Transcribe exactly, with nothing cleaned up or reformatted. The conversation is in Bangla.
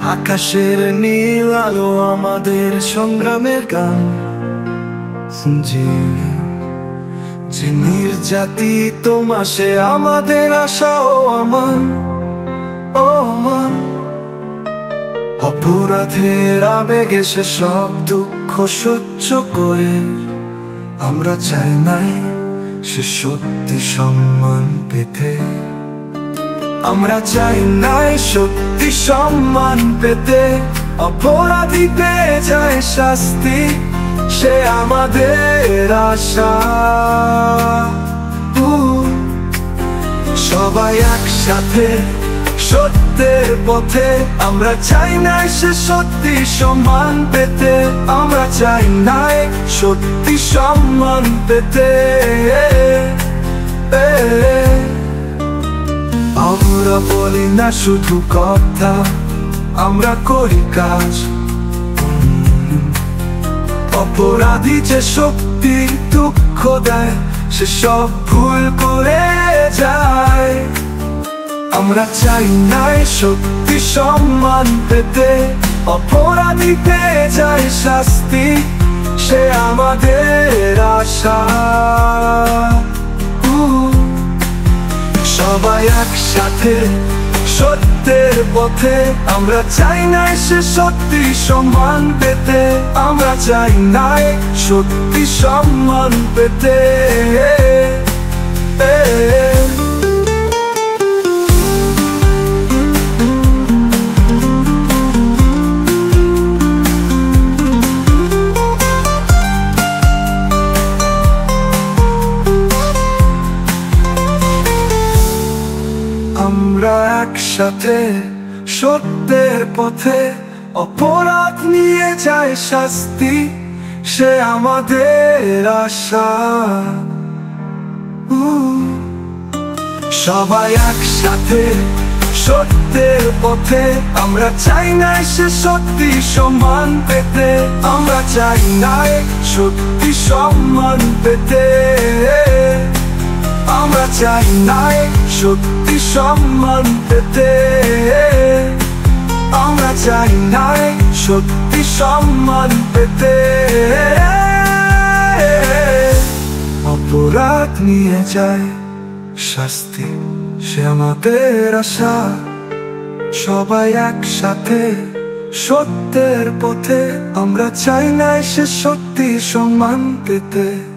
আকাশের নীল আলো আমাদের সংগ্রামের গান। যে যে নির্যাতিত মাসে আমাদের আশা ও আমান, ও আমান। অপরাধের আবেগে সে সব দুঃখ সহ্য করে, আমরা চাই নাই সে সত্যি সম্মান পেতে। আমরা চাই নাই সত্যি সম্মান পেতে। অপরাধী পেয়ে যায় শাস্তি, সে আমাদের আশা। সবাই একসাথে সত্যের পথে, আমরা চাই নাই সে সত্যি সম্মান পেতে। আমরা চাই নাই সত্যি সম্মান পেতে। আমরা বলি না শুধু কথা, আমরা করি কাজ। অপরাধী যে শক্তি দুঃখ দেয়, সে সব ভুল করে যায়। আমরা চাই নাই সত্যি সম্মান পেতে। অপরাধী পেয়ে যায় শাস্তি, সে আমাদের আশা। সবাই একসাথে সত্যের পথে, আমরা চাই নাই সে সত্যি সম্মান পেতে। আমরা চাই নাই সত্যি সম্মান পেতে। আমরা একসাথে সত্যের পথে, অপরাধ নিয়ে যায় শাস্তি, সে আমাদের আশা। সবাই একসাথে সত্যের পথে, আমরা চাই নাই সে সত্যি সম্মান পেতে। আমরা চাই নাই সত্যি সম্মান পেতে। আমরা চাই নাই সত্যি সম্মান পেতে। আমরা চাই নাই সত্যি সম্মান পেতে। অপরাধ নিয়ে যায় শাস্তি, সে আমাদের আশা। সবাই একসাথে সত্যের পথে, আমরা চাই নাই সে সত্যি সম্মান পেতে।